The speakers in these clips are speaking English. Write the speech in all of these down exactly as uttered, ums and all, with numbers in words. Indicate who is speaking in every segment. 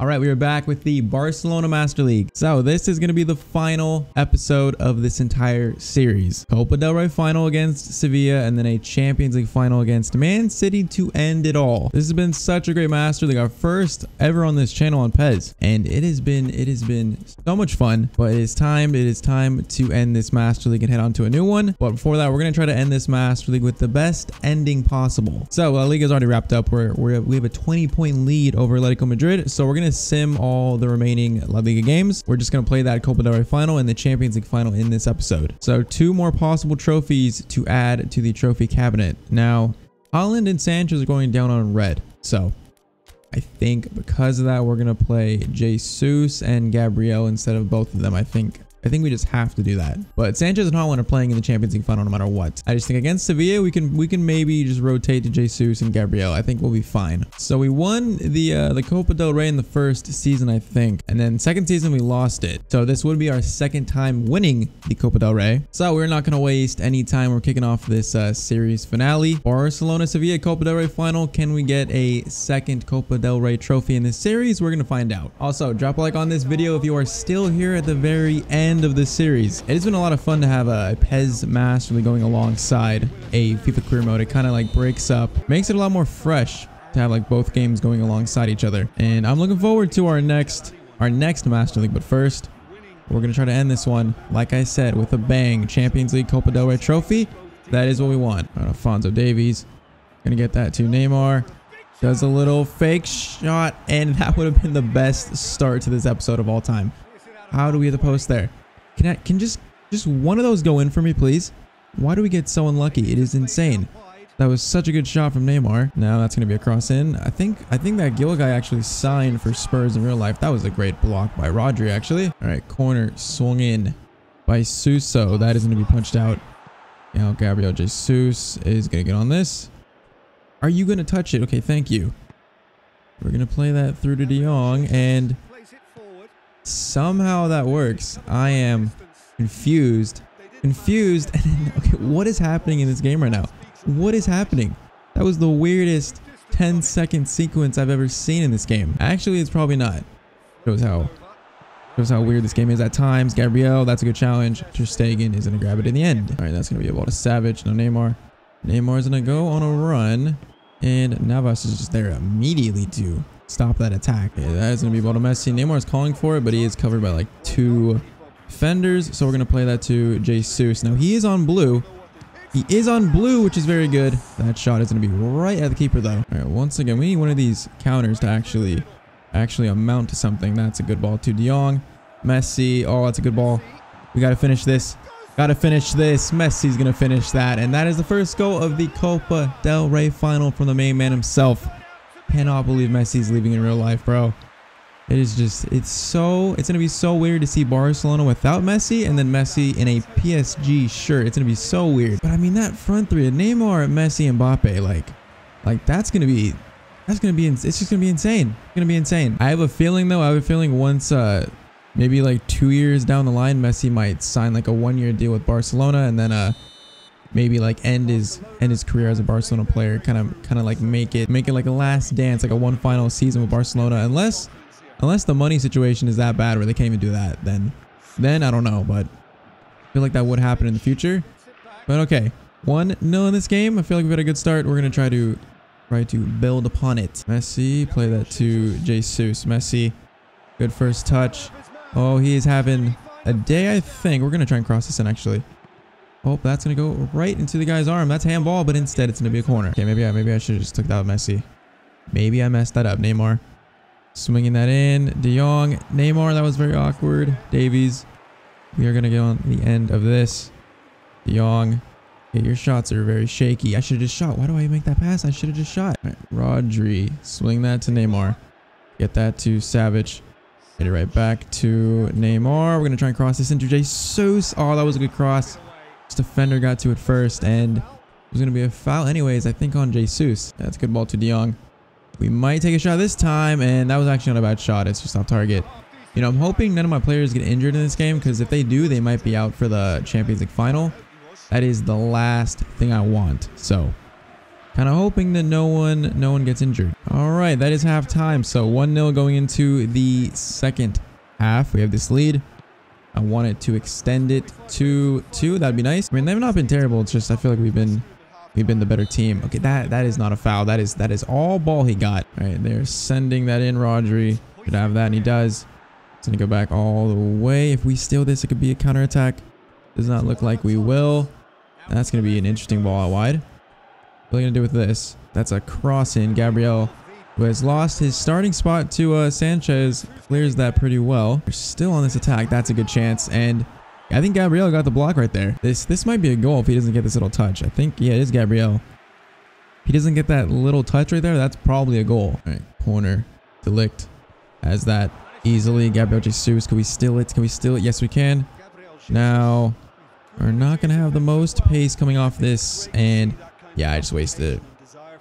Speaker 1: All right, we are back with the Barcelona Master League. So this is going to be the final episode of this entire series. Copa del Rey final against Sevilla, and then a Champions League final against Man City to end it all. This has been such a great Master League, our first ever on this channel on P E S, and it has been it has been so much fun. But it is time it is time to end this Master League and head on to a new one. But before that, we're going to try to end this Master League with the best ending possible. So La Liga is already wrapped up. We're, we're we have a twenty point lead over Atletico Madrid. So we're going to sim all the remaining La Liga games. We're just going to play that Copa del Rey final and the Champions League final in this episode. So two more possible trophies to add to the trophy cabinet. Now, Haaland and Sanchez are going down on red. So I think because of that, we're going to play Jesus and Gabriel instead of both of them. I think I think we just have to do that. But Sanchez and Haaland are playing in the Champions League final no matter what. I just think against Sevilla, we can we can maybe just rotate to Jesus and Gabriel. I think we'll be fine. So we won the uh, the Copa del Rey in the first season, I think. And then second season, we lost it. So this would be our second time winning the Copa del Rey. So we're not going to waste any time. We're kicking off this uh, series finale. Barcelona Sevilla Copa del Rey final. Can we get a second Copa del Rey trophy in this series? We're going to find out. Also, drop a like on this video if you are still here at the very end of this series. It has been a lot of fun to have a P E S Master League going alongside a FIFA career mode. It kind of like breaks up, makes it a lot more fresh to have like both games going alongside each other. And I'm looking forward to our next our next Master League. But first, we're gonna try to end this one, like I said, with a bang. Champions League Copa del Rey trophy. That is what we want. Right, Alphonso Davies gonna get that to Neymar. Does a little fake shot, and that would have been the best start to this episode of all time. How do we get the post there? Can I, can just just one of those go in for me, please? Why do we get so unlucky? It is insane. That was such a good shot from Neymar. Now that's going to be a cross in. I think I think that Gil guy actually signed for Spurs in real life. That was a great block by Rodri, actually. All right, corner swung in by Suso. That is going to be punched out. Now Gabriel Jesus is going to get on this. Are you going to touch it? Okay, thank you. We're going to play that through to De Jong, and somehow that works. I am confused. Confused. And then, okay, what is happening in this game right now? What is happening? That was the weirdest ten second sequence I've ever seen in this game. Actually, it's probably not. Shows how shows how weird this game is at times. Gabriel, that's a good challenge. Ter Stegen is going to grab it in the end. All right, that's going to be a ball to Savage. No Neymar. Neymar's going to go on a run. And Navas is just there immediately to stop that attack. Yeah, that is going to be a ball to Messi. Neymar is calling for it, but he is covered by like two defenders. So we're going to play that to Jesus. Now he is on blue. He is on blue, which is very good. That shot is going to be right at the keeper, though. All right, once again, we need one of these counters to actually, actually amount to something. That's a good ball to De Jong. Messi. Oh, that's a good ball. We got to finish this. Got to finish this. Messi's going to finish that. And that is the first goal of the Copa del Rey final from the main man himself. Cannot believe Messi's leaving in real life, bro. It is just, it's so, it's going to be so weird to see Barcelona without Messi and then Messi in a P S G shirt. It's going to be so weird. But I mean, that front three, Neymar, Messi, and Mbappe, like, like that's going to be, that's going to be, it's just going to be insane. It's going to be insane. I have a feeling, though, I have a feeling once, uh, maybe like two years down the line, Messi might sign like a one-year deal with Barcelona, and then uh, maybe like end his end his career as a Barcelona player. Kind of kind of like make it make it like a last dance, like a one final season with Barcelona. Unless unless the money situation is that bad where they can't even do that, then then I don't know. But I feel like that would happen in the future. But okay, one nil in this game. I feel like we've had a good start. We're gonna try to try to build upon it. Messi, play that to Jesus. Messi, good first touch. Oh, he is having a day, I think. We're going to try and cross this in, actually. Oh, that's going to go right into the guy's arm. That's handball, but instead it's going to be a corner. Okay, maybe I, maybe I should have just took that with Messi. Maybe I messed that up. Neymar swinging that in. De Jong. Neymar, that was very awkward. Davies. We are going to get on the end of this. De Jong. Okay, your shots are very shaky. I should have just shot. Why do I make that pass? I should have just shot. All right, Rodri. Swing that to Neymar. Get that to Savage. Get it right back to Neymar. We're going to try and cross this into Jesus. Oh, that was a good cross. This defender got to it first, and it was going to be a foul anyways, I think, on Jesus. That's a good ball to De Jong. We might take a shot this time, and that was actually not a bad shot. It's just off target. You know, I'm hoping none of my players get injured in this game, because if they do, they might be out for the Champions League final. That is the last thing I want. So Kind of hoping that no one no one gets injured. All right, that is halftime. So one nil going into the second half. We have this lead. I wanted to extend it to two. That'd be nice. I mean, they've not been terrible. It's just I feel like we've been we've been the better team. Okay, that that is not a foul. That is that is all ball he got. All right, they're sending that in. Rodri should have that, and he does. It's gonna go back all the way. If we steal this, it could be a counterattack. Does not look like we will. That's gonna be an interesting ball out wide. What are we gonna do with this? That's a cross in. Gabriel, who has lost his starting spot to uh, Sanchez, clears that pretty well. We're still on this attack. That's a good chance. And I think Gabriel got the block right there. This this might be a goal if he doesn't get this little touch. I think, yeah, it is Gabriel. If he doesn't get that little touch right there, that's probably a goal. All right, corner. De Ligt has that easily. Gabriel Jesus, can we steal it? Can we steal it? Yes, we can. Now, we're not going to have the most pace coming off this. And yeah, I just wasted it.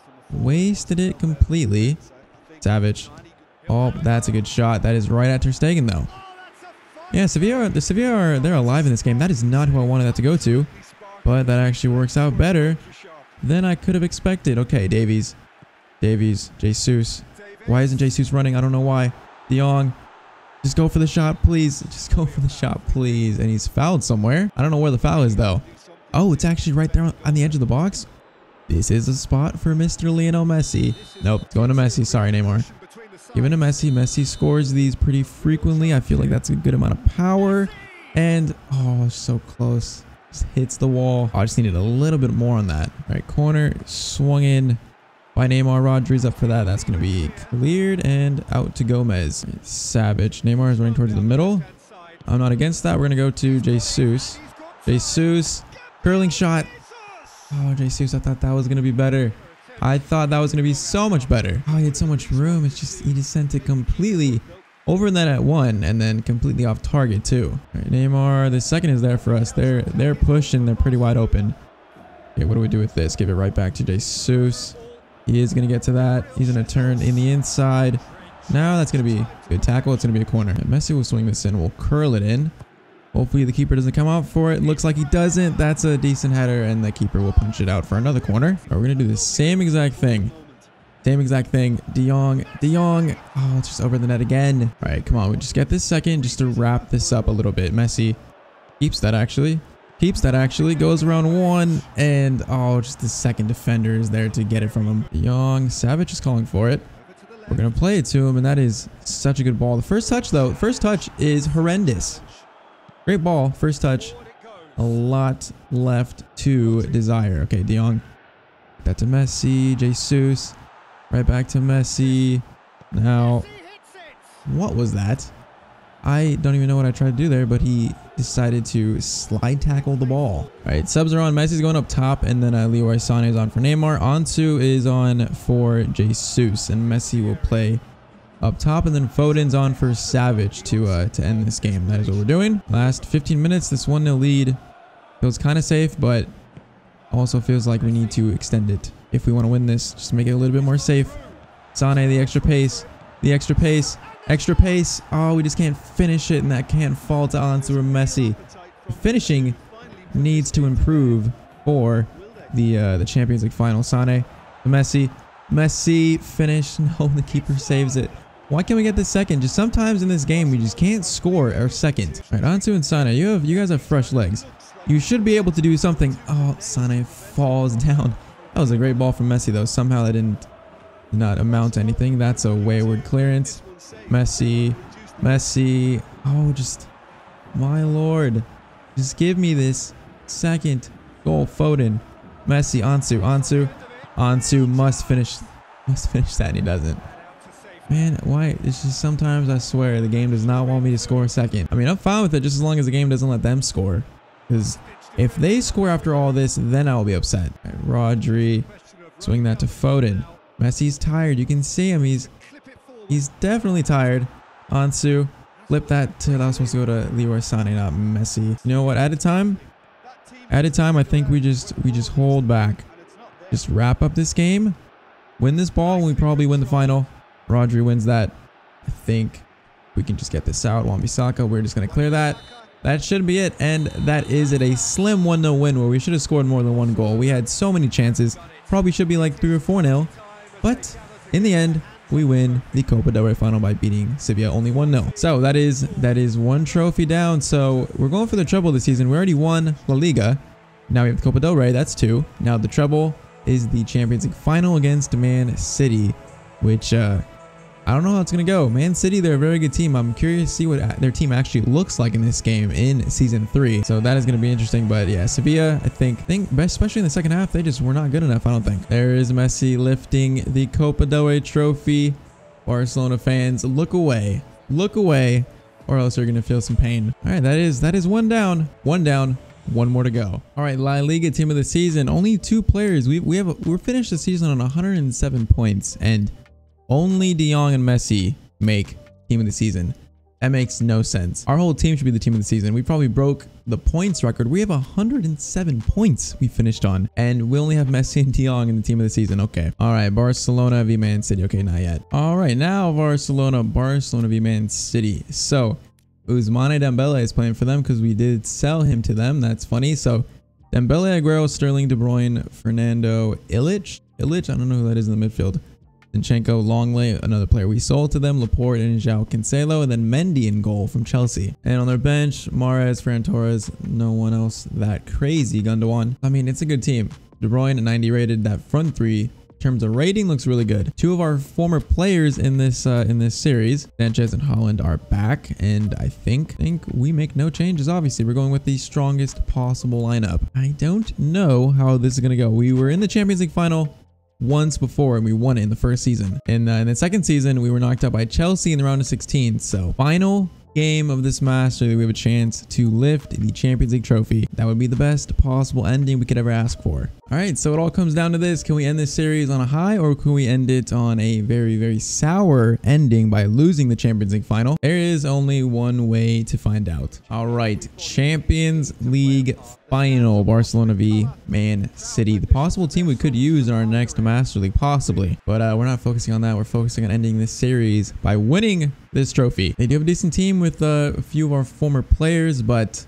Speaker 1: Wasted it completely. Savage. Oh, that's a good shot. That is right at Ter Stegen, though. Yeah, Sevilla, the Sevilla are they're alive in this game. That is not who I wanted that to go to, but that actually works out better than I could have expected. Okay, Davies, Davies, Jesus. Why isn't Jesus running? I don't know why. De Jong, just go for the shot, please. Just go for the shot, please. And he's fouled somewhere. I don't know where the foul is though. Oh, it's actually right there on the edge of the box. This is a spot for Mister Lionel Messi. Nope, going to Messi. Sorry, Neymar. Giving to Messi. Messi scores these pretty frequently. I feel like that's a good amount of power. And, oh, so close. Just hits the wall. Oh, I just needed a little bit more on that. All right, corner. Swung in by Neymar. Rodri's up for that. That's going to be cleared and out to Gomez. Savage. Neymar is running towards the middle. I'm not against that. We're going to go to Jesus. Jesus. Curling shot. Oh, Jesus, I thought that was going to be better. I thought that was going to be so much better. Oh, he had so much room. It's just, he just sent it completely over that at one and then completely off target too. All right, Neymar, the second is there for us. They're, they're pushing. They're pretty wide open. Okay, what do we do with this? Give it right back to Jesus. He is going to get to that. He's going to turn in the inside. Now that's going to be a good tackle. It's going to be a corner. And Messi will swing this in. We'll curl it in. Hopefully the keeper doesn't come out for it. Looks like he doesn't. That's a decent header, and the keeper will punch it out for another corner. Right, we're going to do the same exact thing. Same exact thing. De Jong. De Jong. Oh, it's just over the net again. All right, come on. We just get this second just to wrap this up a little bit. Messi keeps that actually. Keeps that actually. Goes around one, and oh, just the second defender is there to get it from him. De Jong. Savage is calling for it. We're going to play it to him, and that is such a good ball. The first touch, though, first touch is horrendous. Great ball, first touch. A lot left to desire. Okay, De Jong. That to Messi. Jesus. Right back to Messi. Now, what was that? I don't even know what I tried to do there, but he decided to slide tackle the ball. All right, subs are on. Messi's going up top, and then uh, Leroy Sané is on for Neymar. Ansu is on for Jesus, and Messi will play up top, and then Foden's on for Savage to uh, to end this game. That is what we're doing. Last fifteen minutes, this one nil lead feels kind of safe, but also feels like we need to extend it if we want to win this. Just make it a little bit more safe. Sané, the extra pace, the extra pace, extra pace. Oh, we just can't finish it, and that can't fall to Ansu or Messi. The finishing needs to improve for the uh, the Champions League final. Sané, Messi, Messi finish. No, the keeper saves it. Why can't we get this second? Just sometimes in this game, we just can't score our second. All right, Ansu and Sané, you have you guys have fresh legs. You should be able to do something. Oh, Sané falls down. That was a great ball from Messi, though. Somehow that didn't did not amount to anything. That's a wayward clearance. Messi, Messi. Oh, just my lord. Just give me this second goal. Foden, Messi, Ansu, Ansu, Ansu must finish, must finish that, and he doesn't. Man, why? It's just sometimes I swear the game does not want me to score a second. I mean, I'm fine with it just as long as the game doesn't let them score. Because if they score after all this, then I'll be upset. Right, Rodri, swing that to Foden. Messi's tired. You can see him. He's he's definitely tired. Ansu, flip that to, that was supposed to go to Leroy Sané, not Messi. You know what? At a time, at a time, I think we just we just hold back. Just wrap up this game, win this ball, and we probably win the final. Rodri wins that. I think we can just get this out. Wan-Bissaka, we're just going to clear that. that should be it. And that is it. A slim one nil win where we should have scored more than one goal. We had so many chances. Probably should be like three or four nil. But in the end, we win the Copa del Rey final by beating Sevilla only one nil. So that is that is one trophy down. So we're going for the treble this season. We already won La Liga. Now we have the Copa del Rey. That's two. Now the treble is the Champions League final against Man City, which uh, I don't know how it's going to go. Man City, they're a very good team. I'm curious to see what their team actually looks like in this game in season three. So that is going to be interesting. But yeah, Sevilla, I think, think especially in the second half, they just were not good enough, I don't think. There is Messi lifting the Copa del Rey trophy. Barcelona fans, look away. Look away, or else you're going to feel some pain. All right, that is that is one down. One down. One more to go. All right, La Liga team of the season. Only two players. We we have a, we're finished the season on one hundred seven points, and only De Jong and Messi make team of the season. That makes no sense. Our whole team should be the team of the season. We probably broke the points record. We have one hundred seven points we finished on, and we only have Messi and De Jong in the team of the season. Okay. All right, Barcelona v Man City. Okay, not yet. All right, now Barcelona, Barcelona v Man City. So Ousmane Dembele is playing for them because we did sell him to them. That's funny. So Dembele, Aguero, Sterling, De Bruyne, Fernando, Illich. Illich, I don't know who that is in the midfield. Zinchenko, Longley, another player we sold to them. Laporte and João Cancelo, and then Mendy in goal from Chelsea. And on their bench, Mahrez, Ferran Torres, no one else that crazy. Gundogan. I mean, it's a good team. De Bruyne, ninety rated. That front three, in terms of rating, looks really good. Two of our former players in this uh, in this series, Sanchez and Haaland, are back, and I think think we make no changes. Obviously, we're going with the strongest possible lineup. I don't know how this is gonna go. We were in the Champions League final once before, and we won it in the first season. In, uh, in the second season, we were knocked out by Chelsea in the round of sixteen. So final game of this Master League, we have a chance to lift the Champions League trophy. That would be the best possible ending we could ever ask for. All right, so it all comes down to this. Can we end this series on a high, or can we end it on a very, very sour ending by losing the Champions League final? There is only one way to find out. All right, Champions League final, Barcelona v Man City. The possible team we could use in our next Master League, possibly. But uh, we're not focusing on that. We're focusing on ending this series by winning this trophy. They do have a decent team with uh, a few of our former players, but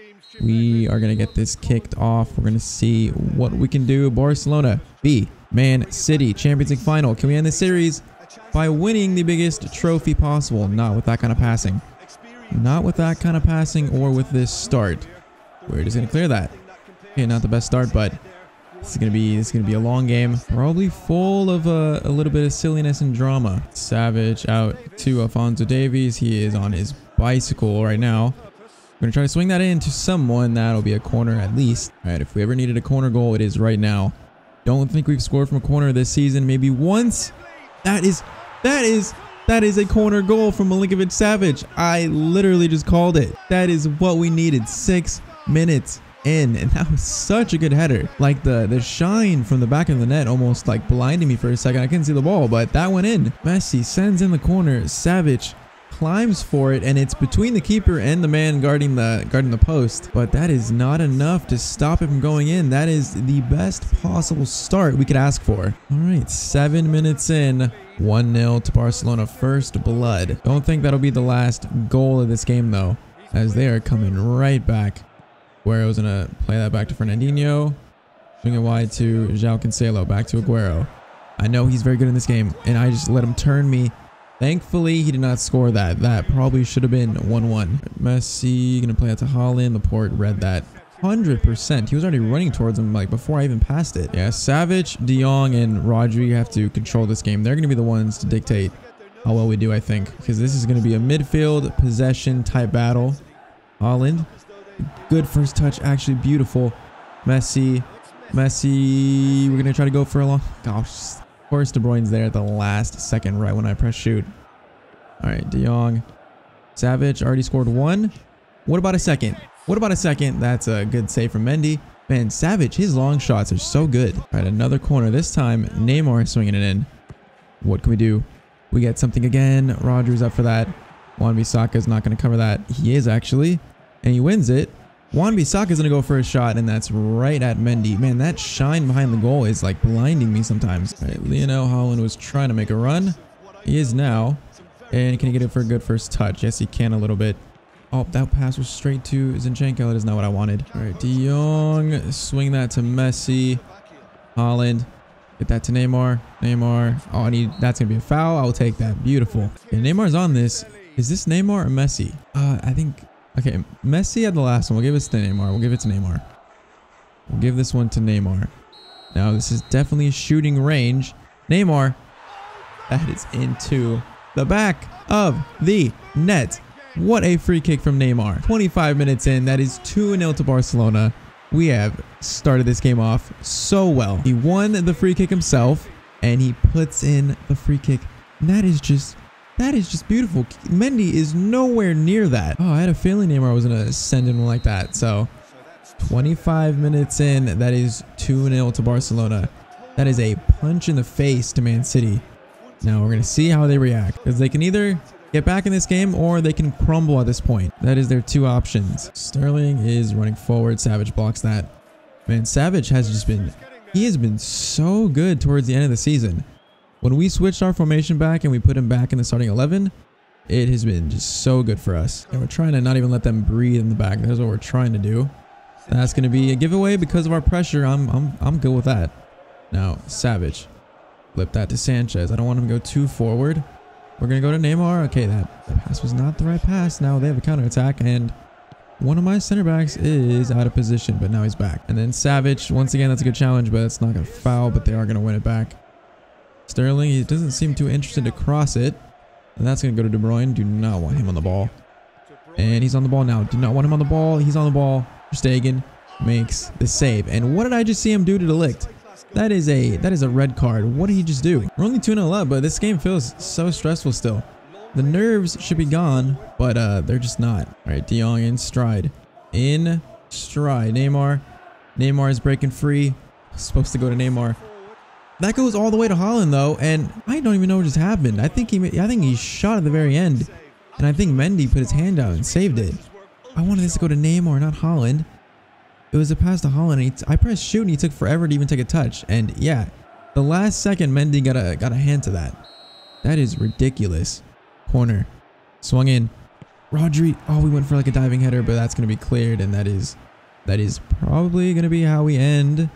Speaker 1: we are going to get this kicked off. We're going to see what we can do. Barcelona v Man City, Champions League final. Can we end this series by winning the biggest trophy possible? Not with that kind of passing. Not with that kind of passing or with this start. We're just going to clear that. Okay, not the best start, but this is going to be this is going to be a long game. Probably full of uh, a little bit of silliness and drama. Savage out to Alphonso Davies. He is on his bicycle right now. We're going to try to swing that into someone. That'll be a corner at least. All right, if we ever needed a corner goal, it is right now. Don't think we've scored from a corner this season. Maybe once. That is, that is, that is a corner goal from Milinkovic Savic. I literally just called it. That is what we needed. Six minutes in, and that was such a good header. Like the the shine from the back of the net almost like blinded me for a second. I couldn't see the ball, but that went in. Messi sends in the corner. Savic climbs for it, and it's between the keeper and the man guarding the guarding the post, but that is not enough to stop it from going in. That is the best possible start we could ask for. All right, seven minutes in, one nil to Barcelona. First blood. Don't think that'll be the last goal of this game though, as they are coming right back. Aguero's gonna play that back to Fernandinho, swing it wide to João Cancelo, back to Aguero. I know he's very good in this game, and I just let him turn me. Thankfully, he did not score that. That probably should have been one one. Messi gonna play out to Haaland. Laporte read that one hundred percent. He was already running towards him like before I even passed it. Yeah, Savic, De Jong, and Rodri have to control this game. They're gonna be the ones to dictate how well we do, I think, because this is gonna be a midfield possession type battle. Haaland, good first touch, actually beautiful. Messi, Messi, we're gonna try to go for a long, gosh. Of course, De Bruyne's there at the last second, right when I press shoot. All right, De Jong. Savic already scored one. What about a second? What about a second? That's a good save from Mendy. Man, Savic, his long shots are so good. All right, another corner. This time, Neymar is swinging it in. What can we do? We get something again. Rodri's up for that. Wan-Bissaka is not going to cover that. He is actually, and he wins it. Wan-Bissaka is going to go for a shot, and that's right at Mendy. Man, that shine behind the goal is like blinding me sometimes. All right, Lionel Haaland was trying to make a run. He is now. And can he get it for a good first touch? Yes, he can a little bit. Oh, that pass was straight to Zinchenko. That is not what I wanted. All right, De Jong. Swing that to Messi. Haaland. Get that to Neymar. Neymar. Oh, I need, that's going to be a foul. I'll take that. Beautiful. Okay, Neymar's on this. Is this Neymar or Messi? Uh, I think, okay, Messi had the last one. We'll give it to Neymar. We'll give it to Neymar. We'll give this one to Neymar. Now, this is definitely shooting range. Neymar. That is into the back of the net. What a free kick from Neymar. twenty-five minutes in. That is two nil to Barcelona. We have started this game off so well. He won the free kick himself, and he puts in the free kick. And that is just, that is just beautiful. Mendy is nowhere near that. Oh, I had a feeling Neymar was going to send in one like that. So, twenty-five minutes in, that is two nil to Barcelona. That is a punch in the face to Man City. Now, we're going to see how they react. Because they can either get back in this game or they can crumble at this point. That is their two options. Sterling is running forward. Savage blocks that. Man, Savage has just been, he has been so good towards the end of the season. When we switched our formation back and we put him back in the starting eleven, it has been just so good for us. And we're trying to not even let them breathe in the back. That's what we're trying to do. That's going to be a giveaway because of our pressure. I'm, I'm, I'm good with that. Now, Savage. Flip that to Sanchez. I don't want him to go too forward. We're going to go to Neymar. Okay, that, that pass was not the right pass. Now they have a counterattack, and one of my center backs is out of position, but now he's back. And then Savage, once again, that's a good challenge, but it's not going to foul, but they are going to win it back. Sterling, he doesn't seem too interested to cross it. And that's going to go to De Bruyne. Do not want him on the ball. And he's on the ball now. Do not want him on the ball. He's on the ball. Ter Stegen makes the save. And what did I just see him do to De Ligt? That is a that is a red card. What did he just do? We're only two nil up, but this game feels so stressful still. The nerves should be gone, but uh, they're just not. All right, De Jong in stride. In stride. Neymar. Neymar is breaking free. Supposed to go to Neymar. That goes all the way to Haaland though, and I don't even know what just happened. I think he I think he shot at the very end, and I think Mendy put his hand out and saved it. I wanted this to go to Neymar, not Haaland. It was a pass to Haaland. And he t I pressed shoot and he took forever to even take a touch. And yeah, the last second Mendy got a got a hand to that. That is ridiculous. Corner. Swung in. Rodri. Oh, we went for like a diving header, but that's going to be cleared. And that is that is probably going to be how we end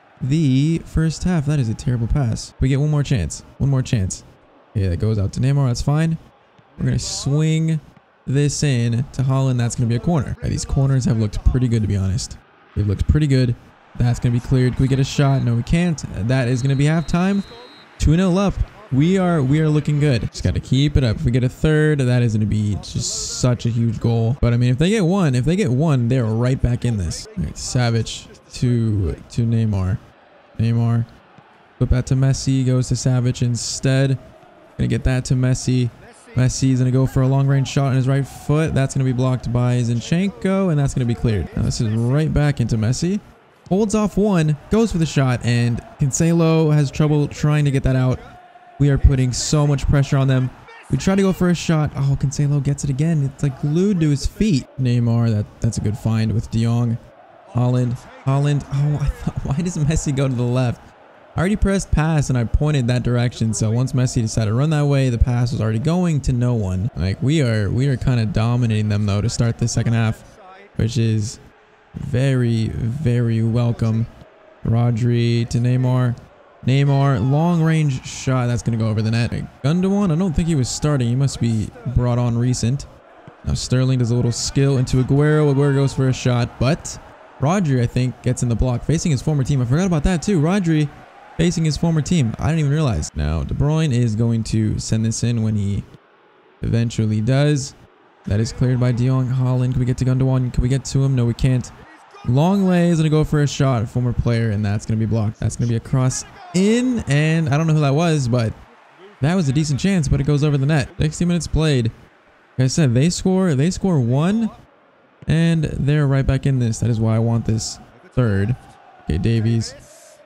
Speaker 1: the first half. That is a terrible pass. We get one more chance. One more chance. Yeah, that goes out to Neymar. That's fine. We're going to swing this in to Haaland. That's going to be a corner. Right, these corners have looked pretty good, to be honest. They've looked pretty good. That's going to be cleared. Can we get a shot? No, we can't. That is going to be halftime. two nil up. We are we are looking good. Just got to keep it up. If we get a third, that is going to be just such a huge goal. But I mean, if they get one, if they get one, they're right back in this. Right, Savage to to Neymar. Neymar. Flip that to Messi. Goes to Savage instead. Gonna get that to Messi. Messi's going to go for a long-range shot on his right foot. That's going to be blocked by Zinchenko, and that's going to be cleared. Now, this is right back into Messi. Holds off one, goes for the shot, and Cancelo has trouble trying to get that out. We are putting so much pressure on them. We try to go for a shot. Oh, Cancelo gets it again. It's like glued to his feet. Neymar, that, that's a good find with De Jong. Haaland. Haaland. Oh, I thought, why does Messi go to the left? I already pressed pass and I pointed that direction, so once Messi decided to run that way, the pass was already going to no one. Like we are we are kind of dominating them though to start the second half, which is very, very welcome. Rodri to Neymar. Neymar, long range shot, that's gonna go over the net. Gundogan, I don't think he was starting, he must be brought on recent. Now Sterling does a little skill into Aguero. Aguero goes for a shot, but Rodri, I think, gets in the block, facing his former team. I forgot about that too. Rodri facing his former team. I didn't even realize. Now, De Bruyne is going to send this in when he eventually does. That is cleared by De Jong. Haaland, can we get to Gundogan? Can we get to him? No, we can't. Longley is going to go for a shot, a former player, and that's going to be blocked. That's going to be a cross in, and I don't know who that was, but that was a decent chance, but it goes over the net. sixty minutes played. Like I said, they score, they score one, and they're right back in this. That is why I want this third. Okay, Davies.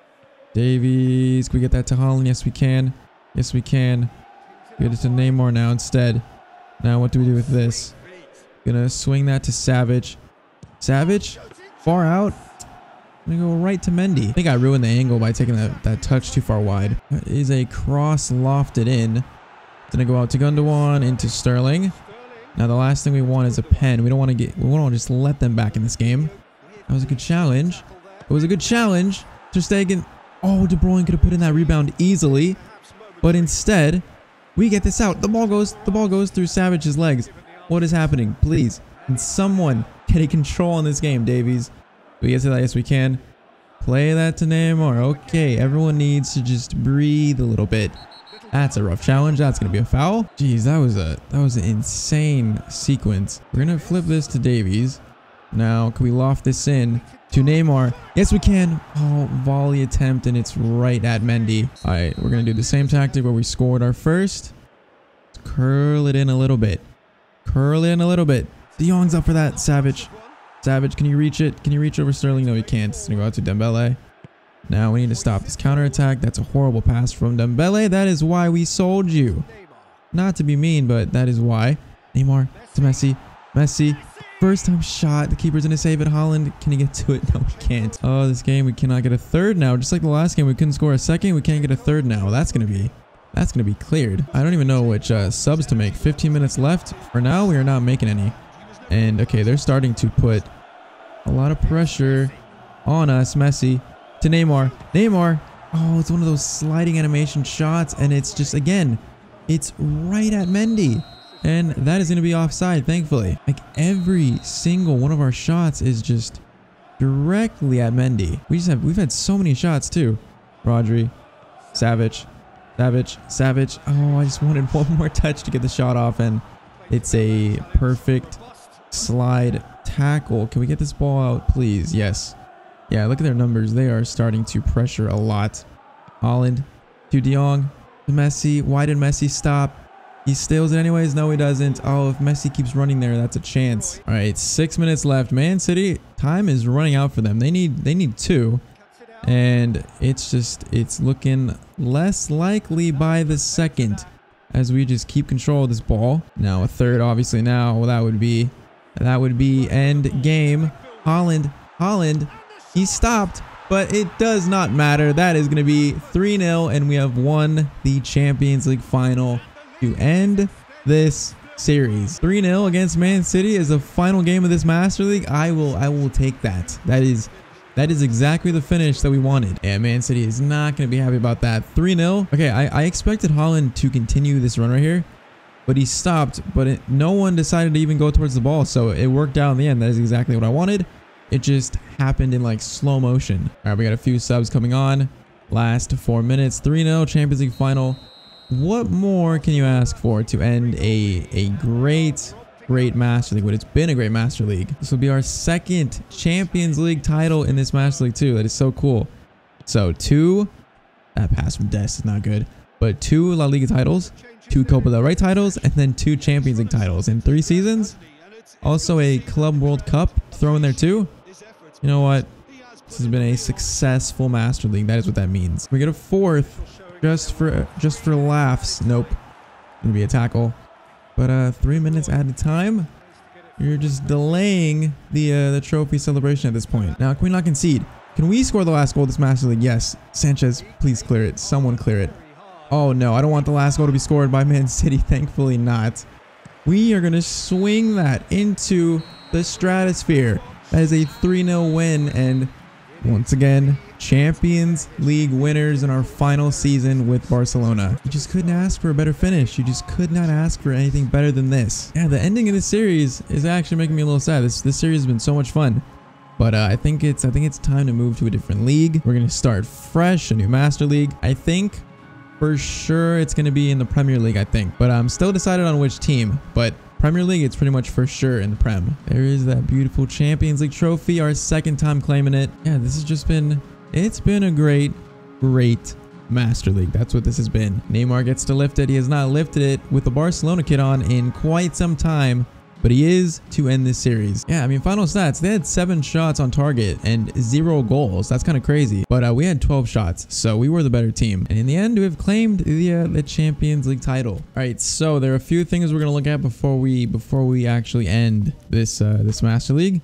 Speaker 1: Davies, can we get that to Haaland? Yes, we can. Yes, we can. Get it to Neymar now instead. Now, what do we do with this? Gonna swing that to Savage. Savage, far out. I'm gonna go right to Mendy. I think I ruined the angle by taking that, that touch too far wide. That is a cross lofted in. It's gonna go out to Gundogan, into Sterling. Now the last thing we want is a pen. We don't want to get, we want to just let them back in this game. That was a good challenge. It was a good challenge. Ter Stegen. Oh, De Bruyne could have put in that rebound easily, but instead we get this out. The ball goes, the ball goes through Savage's legs. What is happening? Please, can someone get a control on this game, Davies? We get to that. Yes, we can. Play that to Neymar. Okay, everyone needs to just breathe a little bit. That's a rough challenge. That's gonna be a foul. Jeez, that was a that was an insane sequence. We're gonna flip this to Davies. Now, can we loft this in to Neymar? Yes, we can. Oh, volley attempt, and it's right at Mendy. All right, we're gonna do the same tactic where we scored our first. Let's curl it in a little bit. Curl it in a little bit. De Jong's up for that. Savage. Savage, can you reach it? Can you reach over Sterling? No, he can't. It's gonna go out to Dembele. Now we need to stop this counterattack. That's a horrible pass from Dembele. That is why we sold you. Not to be mean, but that is why. Neymar to Messi. Messi. First time shot. The keeper's gonna save it. Haaland. Can he get to it? No, we can't. Oh, this game we cannot get a third now. Just like the last game, we couldn't score a second. We can't get a third now. That's gonna be that's gonna be cleared. I don't even know which uh, subs to make. fifteen minutes left. For now, we are not making any. And okay, they're starting to put a lot of pressure on us. Messi to Neymar. Neymar. Oh, it's one of those sliding animation shots, and it's just, again, it's right at Mendy. And that is going to be offside, thankfully. Like, every single one of our shots is just directly at Mendy. We just have, we've had so many shots, too. Rodri. Savage. Savage. Savage. Oh, I just wanted one more touch to get the shot off, and it's a perfect slide tackle. Can we get this ball out, please? Yes. Yeah, look at their numbers. They are starting to pressure a lot. Haaland to De Jong. To Messi. Why did Messi stop? He steals it anyways. No, he doesn't. Oh, if Messi keeps running there, that's a chance. All right, six minutes left. Man City, time is running out for them. They need they need two. And it's just, it's looking less likely by the second as we just keep control of this ball. Now a third, obviously now, well, that would be That would be end game. Haaland, Haaland, he stopped, but it does not matter. That is going to be three nil, and we have won the Champions League final to end this series. three nil against Man City is the final game of this Master League. I will, I will take that. That is, that is exactly the finish that we wanted. And Man City is not going to be happy about that. three nil. Okay, I, I expected Haaland to continue this run right here, but he stopped, but it, no one decided to even go towards the ball, so it worked out in the end. That is exactly what I wanted. It just happened in like slow motion. All right, we got a few subs coming on. Last four minutes, three nil Champions League final. What more can you ask for to end a, a great, great Master League? What it's been a great Master League. This will be our second Champions League title in this Master League too. That is so cool. So two, that pass from Dest is not good, but two La Liga titles, two Copa del Rey titles, and then two Champions League titles in three seasons. Also a Club World Cup thrown in there too. You know what? This has been a successful Master League. That is what that means. We get a fourth just for just for laughs. Nope. Gonna be a tackle. But uh, three minutes at a time. You're just delaying the uh, the trophy celebration at this point. Now, can we not concede? Can we score the last goal of this Master League? Yes. Sanchez, please clear it. Someone clear it. Oh no, I don't want the last goal to be scored by Man City. Thankfully not. We are going to swing that into the stratosphere. That is a three nil win, and once again, Champions League winners in our final season with Barcelona. You just couldn't ask for a better finish. You just could not ask for anything better than this. Yeah, the ending of this series is actually making me a little sad. This this series has been so much fun. But uh, I think it's I think it's time to move to a different league. We're going to start fresh, a new Master League. I think for sure it's going to be in the Premier League, I think. But I'm still decided on which team. But Premier League, it's pretty much for sure in the Prem. There is that beautiful Champions League trophy, our second time claiming it. Yeah, this has just been, it's been a great, great Master League. That's what this has been. Neymar gets to lift it. He has not lifted it with the Barcelona kit on in quite some time, but he is to end this series. Yeah, I mean, final stats, they had seven shots on target and zero goals. That's kind of crazy. But uh, we had twelve shots, so we were the better team. And in the end, we have claimed the uh, the Champions League title. All right, so there are a few things we're gonna look at before we before we actually end this uh, this Master League.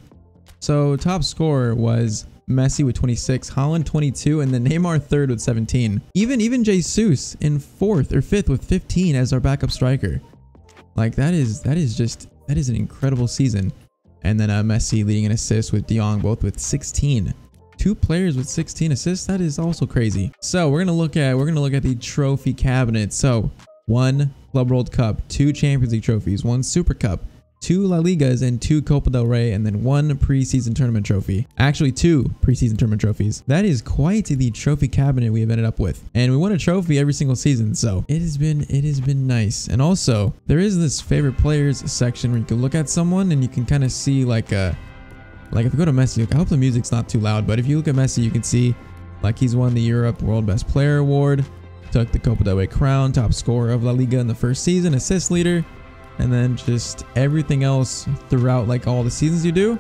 Speaker 1: So top scorer was Messi with twenty-six, Haaland twenty-two, and then Neymar third with seventeen. Even even Jesus in fourth or fifth with fifteen as our backup striker. Like that is that is just that is an incredible season. And then uh, Messi leading in assists with De Jong, both with sixteen. Two players with sixteen assists. That is also crazy. So we're gonna look at we're gonna look at the trophy cabinet. So one Club World Cup, two Champions League trophies, one Super Cup, two La Ligas, and two Copa del Rey, and then one preseason tournament trophy. Actually, two preseason tournament trophies. That is quite the trophy cabinet we have ended up with. And we won a trophy every single season, so it has been it has been nice. And also, there is this favorite players section where you can look at someone and you can kind of see like a like if you go to Messi, like, I hope the music's not too loud, but if you look at Messi, you can see like he's won the Europe World Best Player Award, took the Copa del Rey crown, top scorer of La Liga in the first season, assist leader, and then just everything else throughout like all the seasons you do.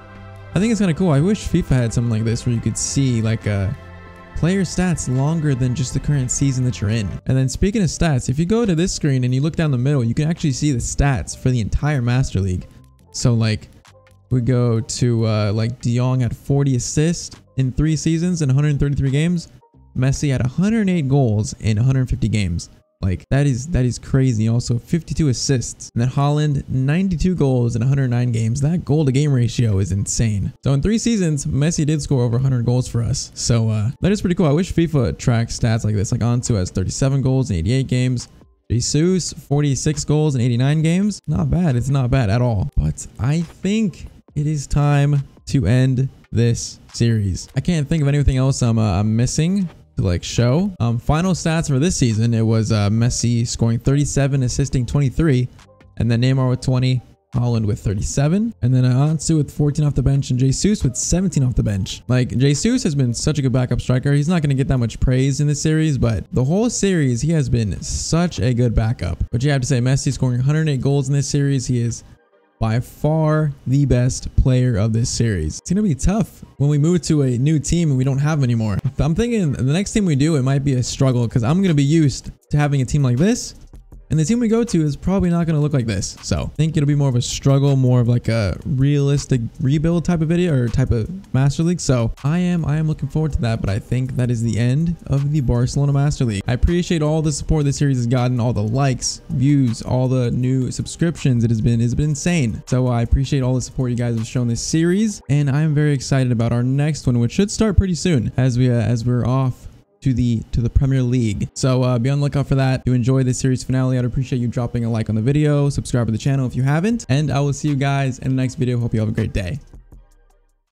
Speaker 1: I think it's kind of cool. I wish FIFA had something like this where you could see like uh, player stats longer than just the current season that you're in. And then speaking of stats, if you go to this screen and you look down the middle, you can actually see the stats for the entire Master League. So like we go to uh, like De Jong had forty assists in three seasons and one hundred thirty-three games. Messi had one hundred eight goals in one hundred fifty games. Like that is that is crazy. Also fifty-two assists. And then Haaland, ninety-two goals in one hundred nine games. That goal to game ratio is insane. So in three seasons, Messi did score over one hundred goals for us. So uh, that is pretty cool. I wish FIFA tracks stats like this. Like Ansu has thirty-seven goals in eighty-eight games. Jesus, forty-six goals in eighty-nine games. Not bad. It's not bad at all. But I think it is time to end this series. I can't think of anything else I'm, uh, I'm missing to like show. Um, final stats for this season, it was uh, Messi scoring thirty-seven, assisting twenty-three, and then Neymar with twenty, Haaland with thirty-seven, and then Ansu with fourteen off the bench, and Jesus with seventeen off the bench. Like Jesus has been such a good backup striker. He's not going to get that much praise in this series, but the whole series he has been such a good backup. But you have to say Messi scoring one hundred eight goals in this series. He is by far the best player of this series. It's gonna be tough when we move to a new team and we don't have him anymore. I'm thinking the next team we do, it might be a struggle because I'm gonna be used to having a team like this, and the team we go to is probably not gonna look like this. So I think it'll be more of a struggle, more of like a realistic rebuild type of video or type of Master League. So I am I am looking forward to that, but I think that is the end of the Barcelona Master League. I appreciate all the support this series has gotten, all the likes, views, all the new subscriptions. It has been it's been insane. So I appreciate all the support you guys have shown this series, and I'm very excited about our next one, which should start pretty soon as we uh, as we're off to the to the Premier League. So uh, be on the lookout for that. If you enjoy this series finale, I'd appreciate you dropping a like on the video, subscribe to the channel if you haven't, and I will see you guys in the next video. Hope you have a great day.